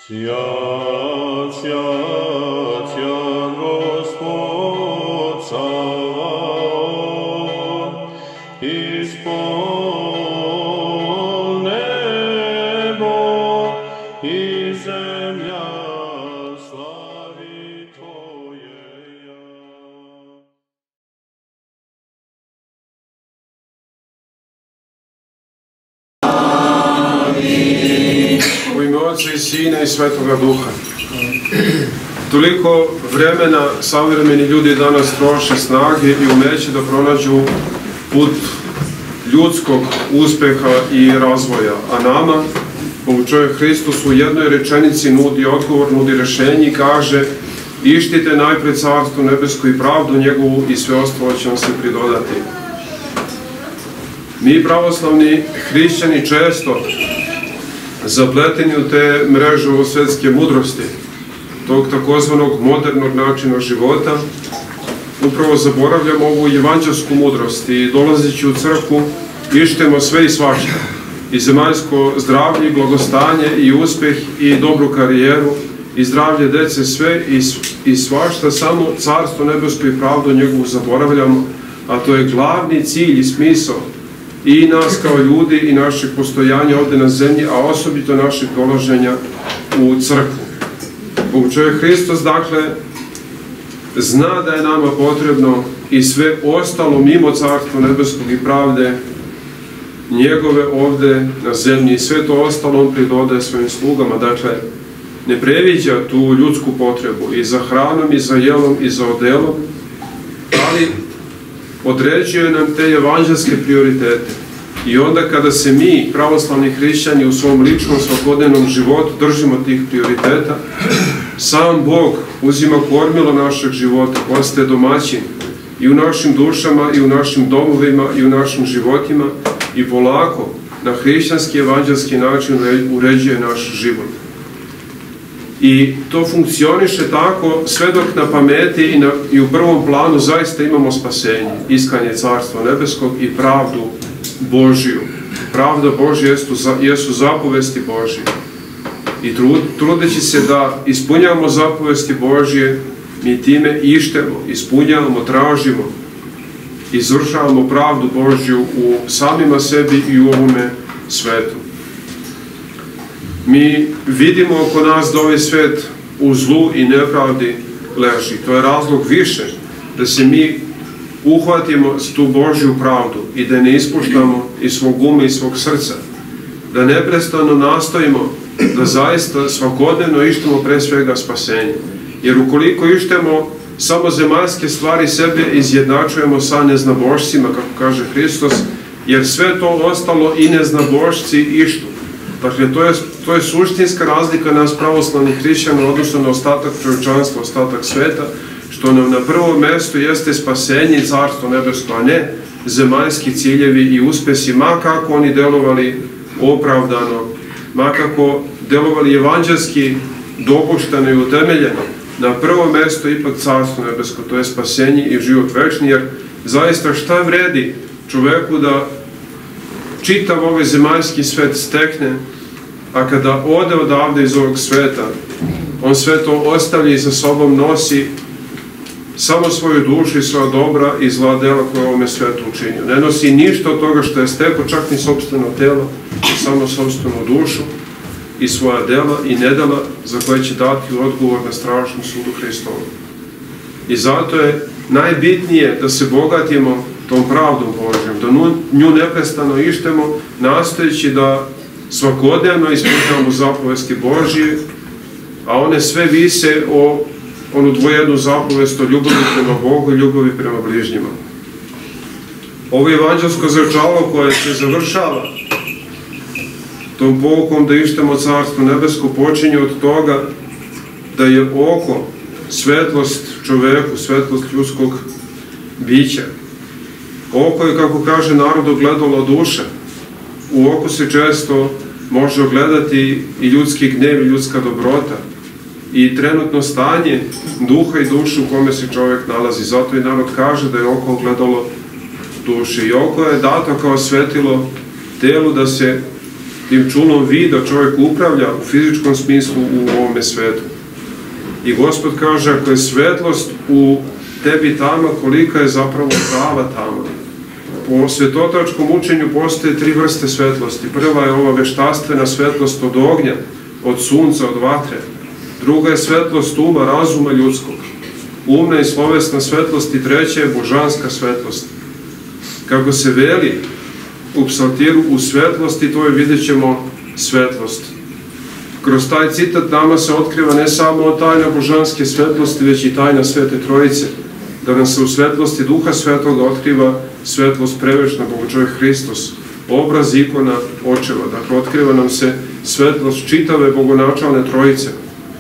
Сият, сият, сият Господь Саваоф, исполн небо и земля слави Твоея. U ime Otca i Sina i Svetoga Duha. Toliko vremena savremeni ljudi danas troše snage i umeće da pronađu put ljudskog uspeha i razvoja, a nama, čovjek Hristos u jednoj rečenici nudi odgovor, nudi rešenje i kaže: ištite najpred carstvo nebesko i pravdu njegovu i sve ostalo će vam se pridodati. Mi pravoslavni hrišćani često zapleteni u te mreže ovosvetske mudrosti, tog takozvanog modernog načina života, upravo zaboravljamo ovu evanđelsku mudrost i dolazeći u crkvu ištemo sve i svašta, i zemaljsko zdravlje, i blagostanje, i uspeh, i dobru karijeru, i zdravlje dece, sve i svašta, samo carstvo nebesko i pravdu njegovu zaboravljamo, a to je glavni cilj i smisao i nas kao ljudi i našeg postojanja ovde na zemlji, a osobito našeg dolaženja u crkvu. Bog čovjek Hristos, dakle, zna da je nama potrebno i sve ostalo mimo carstva nebeskog i pravde njegove ovde na zemlji, i sve to ostalo on pridodaje svojim slugama. Dakle, ne previđa tu ljudsku potrebu i za hranom, i za jelom, i za odelom, ali određuje nam te evanđelske prioritete. I onda kada se mi, pravoslavni hrišćani, u svom ličnom svakodnevnom životu držimo tih prioriteta, sam Bog uzima kormilo našeg života, postaje domaćin i u našim dušama, i u našim domovima, i u našim životima, i polako na hrišćanski evanđelski način uređuje naš život. I to funkcioniše tako sve dok na pameti i u prvom planu zaista imamo spasenje, iskanje carstva nebeskog i pravdu Božiju. Pravda Božja jesu zapovesti Božje. I trudeći se da ispunjavamo zapovesti Božje, mi time ištemo, ispunjavamo, tražimo, izvršavamo pravdu Božju u samima sebi i u ovome svetu. Mi vidimo oko nas da ovaj svet u zlu i nepravdi leži. To je razlog više da se mi uhvatimo za tu Božju pravdu i da ne ispuštamo iz svog uma i svog srca. Da neprestano nastojimo da zaista svakodnevno ištemo pre svega spasenje. Jer ukoliko ištemo samo zemaljske stvari, sebe izjednačujemo sa neznabošcima, kako kaže Hristos, jer sve to ostalo i neznabošci ištu. Dakle, to je suštinska razlika nas pravoslavnih hrišćana odnosno na ostatak čovječanstva, ostatak sveta, što nam na prvo mesto jeste spasenje i carstvo nebesko, a ne zemaljski ciljevi i uspesi, ma kako oni delovali opravdano, ma kako delovali evanđelski dopušteno i utemeljeno. Na prvo mesto ipak carstvo nebesko, to je spasenje i život večni, jer zaista šta vredi čoveku da čitav ovaj zemaljski svet stekne, a kada ode odavde iz ovog sveta, on sve to ostavlja i sa sobom nosi samo svoju dušu i svoja dobra i zla dela koje u ovome svetu učinio. Ne nosi ništa od toga što je stekao, čak ni sopstveno telo, samo sopstvenu dušu i svoja dela i nedela za koje će dati odgovor na strašnom sudu Hristovom. I zato je najbitnije da se bogatimo tom pravdom Božjom, da nju neprestano ištemo, nastojeći da svakodnevno ispunjavamo zapovesti Božje, a one sve vise o onu dvojednu zapovest o ljubavi prema Bogu i ljubavi prema bližnjima. Ovo evanđelsko zrčalo koje se završava tom poukom da ištemo carstvo nebesko počinje od toga da je oko svetlost čoveku, svetlost ljudskog bića. Oko je, kako kaže narod, ogledalo duše. U oku se često može ogledati i ljudski gnev i ljudska dobrota i trenutno stanje duha i duše u kome se čovjek nalazi. Zato i narod kaže da je oko ogledalo duše. I oko je dato kao svetilo telu da se tim čulom vida čovjek upravlja u fizičkom smislu u ovome svetu. I Gospod kaže, ako je svetlost u tebi tama, kolika je zapravo prava tama. Po svetotačkom učenju postoje tri vrste svetlosti. Prva je ova veštaštvena svetlost od ognja, od sunca, od vatre. Druga je svetlost uma, razuma ljudskog. Umna i slovesna svetlost i treća je božanska svetlost. Kako se veli u psaltiru u svetlosti, to je vidjet ćemo svetlost. Kroz taj citat nama se otkriva ne samo tajna božanske svetlosti, već i tajna Svete Trojice. Da nam se u svetlosti Duha Svetoga otkriva svetlost prevečna Bogočovjek Hristos, obraz ikona očeva. Dakle, otkriva nam se svetlost čitave bogonačalne Trojice.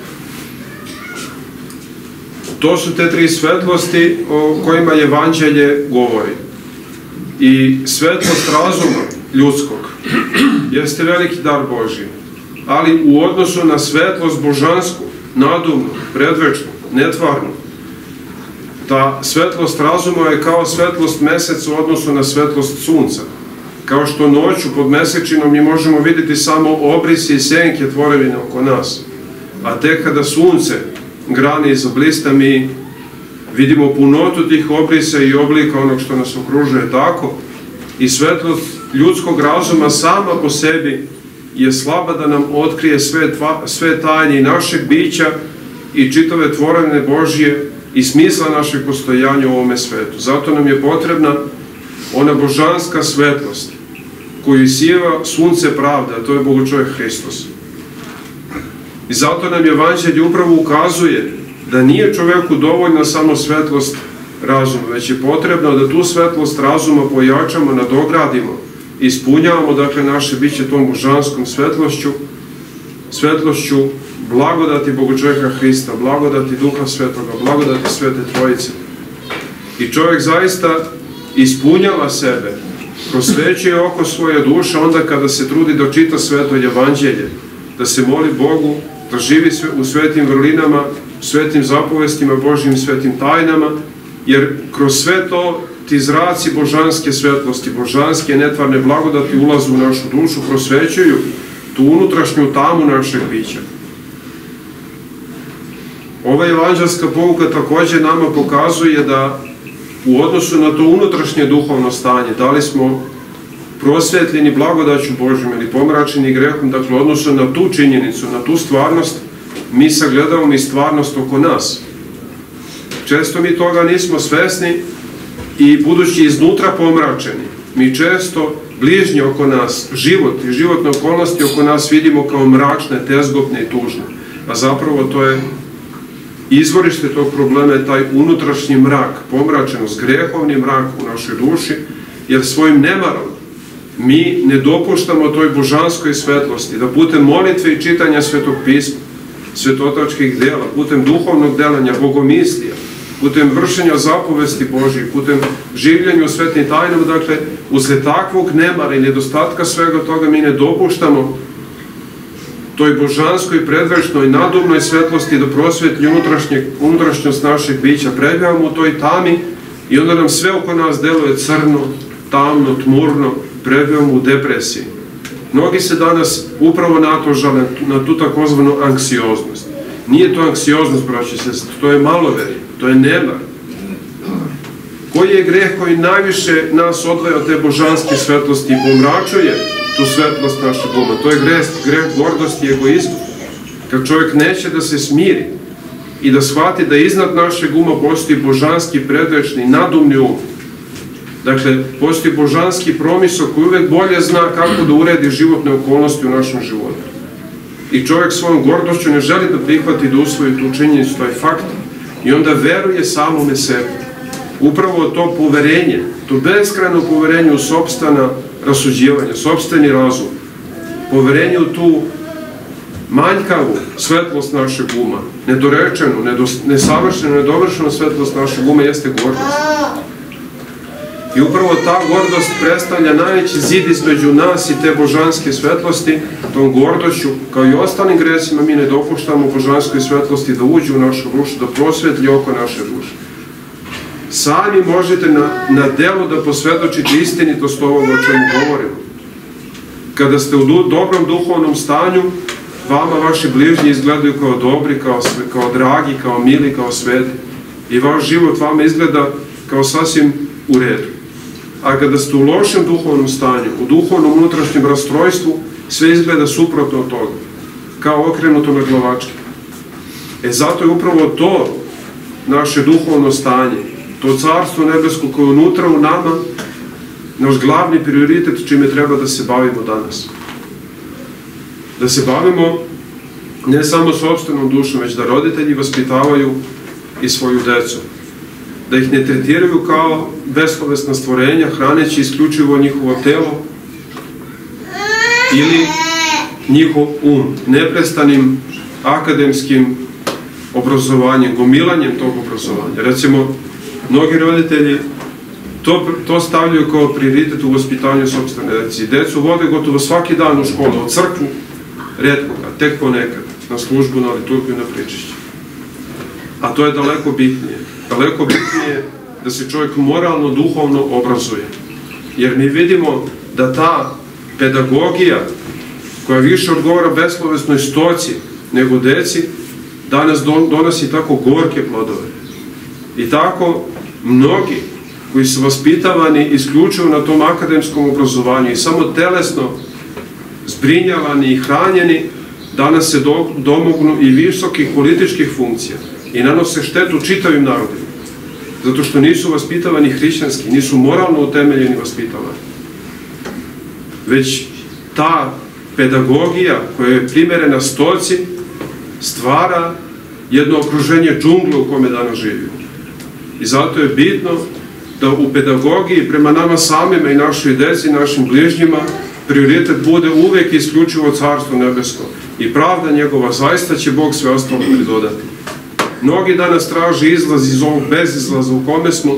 To su te tri svetlosti o kojima Evanđelje govori. I svetlost razuma ljudskog jeste veliki dar Božji, ali u odnosu na svetlost božansku, nadumnu, predvečnu, netvarnu, ta svetlost razuma je kao svetlost meseca u odnosu na svetlost sunca. Kao što noću pod mesečinom mi možemo vidjeti samo obrisi i senke tvorevine oko nas, a tek kada sunce grani i zablista, mi vidimo punotu tih obrisa i oblika onog što nas okružuje. Tako i svetlost ljudskog razuma sama po sebi je slaba da nam otkrije sve tajne i našeg bića i čitave tvorevine Božje i smisla našeg postojanja u ovome svetu. Zato nam je potrebna ona božanska svetlost koju isijeva sunce pravde, a to je Bogočovjek Hristos. I zato nam Evanđelje upravo ukazuje da nije čoveku dovoljna samo svetlost razuma, već je potrebno da tu svetlost razuma pojačamo, nadogradimo, ispunjavamo dakle naše biće tom božanskom svetlošću blagodati Bogočovjeka Hrista, blagodati Duha Svetoga, blagodati Svete Trojice. I čovjek zaista ispunjava sebe, prosvećuje oko svoje duše onda kada se trudi da čita sveto Evanđelje, da se moli Bogu, da živi u svetim vrlinama, u svetim zapovestima Božjim, svetim tajnama, jer kroz sve to ti zraci božanske svetlosti, božanske netvarne blagodati ulazu u našu dušu, prosvećuju tu unutrašnju tamu našeg bića. Ova evanđelska pouka također nama pokazuje da u odnosu na to unutrašnje duhovno stanje, da li smo prosvetljeni blagodaću Božjom ili pomračeni grehom, dakle u odnosu na tu činjenicu, na tu stvarnost, mi sagledavamo i stvarnost oko nas. Često mi toga nismo svesni i budući iznutra pomračeni, mi često bližnje oko nas, život i životne okolnosti oko nas vidimo kao mračne, tezgobne i tužne. A zapravo to je izvorište tog problema, je taj unutrašnji mrak, pomračenost, grehovni mrak u našoj duši, jer svojim nemarom mi ne dopuštamo toj božanskoj svetlosti, da putem molitve i čitanja Svetog pisma, svetotačkih dela, putem duhovnog delanja, bogomislija, putem vršenja zapovesti Božjih, putem življenja u svetim tajnama, dakle, usled takvog nemara i nedostatka svega toga mi ne dopuštamo toj božanskoj, predvečnoj, nadumnoj svetlosti da prosvetli unutrašnjost našeg bića. Prebijamo u toj tami i onda nam sve oko nas deluje crno, tamno, tmurno, prebijamo u depresiji. Mnogi se danas upravo na to žale, na tu takozvanu anksioznost. Nije to anksioznost, braći se, to je maloverje, to je nemar. Koji je greh koji najviše nas odvaja od te božanske svetlosti i pomračuje tu svetlost našeg uma? To je greh gordosti i egoizma. Kad čovjek neće da se smiri i da shvati da iznad našeg uma postoji božanski, predvečni, nadumni um. Dakle, postoji božanski promisao koji uvek bolje zna kako da uredi životne okolnosti u našem životu. I čovjek svojom gordošću ne želi da prihvati, da usvoji tu činjenicu, to je fakt. I onda veruje samome sebi. Upravo to poverenje, to beskrajno poverenje u sopstvena rasuđivanja, sopstveni razum, poverenje u tu manjkavu svetlost našeg uma, nedorečenu, nesavršenu, nedovršenu svetlost našeg uma jeste gordost. I upravo ta gordost predstavlja najveći zid između nas i te božanske svetlosti. Tom gordošću, kao i ostalim gresima, mi ne dopuštamo božanskoj svetlosti da uđe u našu dušu, da prosvetli oko naše duše. Sami možete na delu da posvjedočite istinitost ovoga o čemu govorimo. Kada ste u dobrom duhovnom stanju, vama vaši bližnji izgledaju kao dobri, kao dragi, kao mili, kao sveti. I vaš život vama izgleda kao sasvim u redu. A kada ste u lošem duhovnom stanju, u duhovnom unutrašnjem rastrojstvu, sve izgleda suprotno od toga, kao okrenuto na glavačke. Zato je upravo to naše duhovno stanje, to carstvo nebesko koje je unutra u nama, naš glavni prioritet čime treba da se bavimo danas. Da se bavimo ne samo sopstvenom dušom, već da roditelji vaspitavaju i svoju decu. Da ih ne tretiraju kao beslovesna stvorenja, hraneći isključivo njihovo telo ili njihov neprestanim akademskim obrazovanjem, gomilanjem tog obrazovanja. Recimo, mnogi roditelji to stavljaju kao prioritet u vaspitanju sopstvene dece. Decu vode gotovo svaki dan u školu, od crkvu, retko ga, tek ponekad, na službu, na liturgiju, na pričišće. A to je daleko bitnije. Daleko bitnije da se čovjek moralno, duhovno obrazuje. Jer mi vidimo da ta pedagogija, koja više odgovara beslovesnoj stoci nego deci, danas donosi tako gorke plodove. I tako mnogi koji su vaspitavani isključivo na tom akademskom obrazovanju i samo telesno zbrinjavani i hranjeni, danas se domognu i visokih političkih funkcija i nanose štetu čitavim narodima. Zato što nisu vaspitavani hrišćanski, nisu moralno utemeljeni vaspitavani. Već ta pedagogija koja je primerena stoci stvara jedno okruženje džungle u kome danas živimo. I zato je bitno da u pedagogiji prema nama samima i našoj deci, našim bližnjima, prioritet bude uvek isključivo carstvo nebesko. I pravda njegova, zaista će Bog sve ostalo pridodati. Mnogi danas traže izlaz iz ovog bezizlaza u kome smo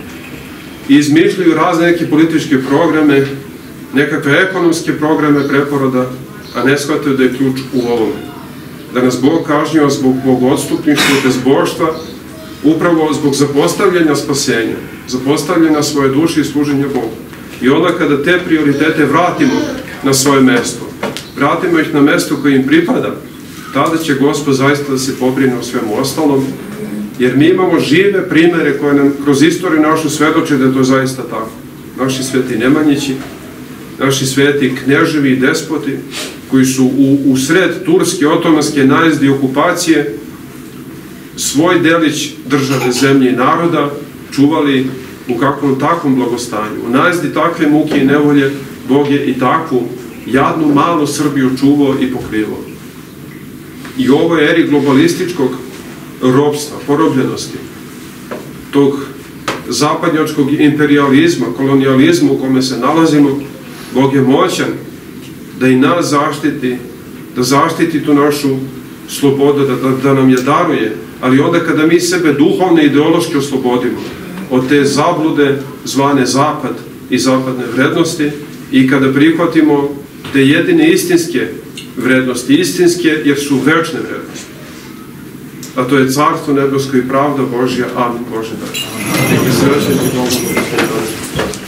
i izmišljaju razne neke političke programe, nekakve ekonomske programe preporoda, a ne shvataju da je ključ u ovome. Da nas Bog kažnjava zbog bogotstupništva i bezbožstva, upravo zbog zapostavljanja spasenja, zapostavljanja svoje duše i služenja Bogu. I onda kada te prioritete vratimo na svoje mesto, vratimo ih na mesto koje im pripada, tada će Gospod zaista da se pobrine o svemu ostalom, jer mi imamo žive primere koje nam kroz istoriju našu svedoče da je to zaista tako. Naši sveti Nemanjići, naši sveti knježevi i despoti, koji su u sred turske, otomanske najezde i okupacije svoj delić države, zemlje i naroda čuvali u kakvom takvom blagostanju. U najezdi takve muke i nevolje Bog je i takvu jadnu malu Srbiju čuvao i pokrivao. I u ovoj eri globalističkog ropstva, porobljenosti, tog zapadnjačkog imperializma, kolonijalizma u kome se nalazimo, Bog je moćan da i nas zaštiti, da zaštiti tu našu slobodu, da nam je daruje, ali onda kada mi sebe duhovno i ideološki oslobodimo od te zablude zvane zapad i zapadne vrednosti i kada prihvatimo te jedine istinske vrednosti, istinske jer su večne vrednosti. A to je carstvo nebesko i pravda Božja. Amin. Bože da. Neka srećen i Bogom.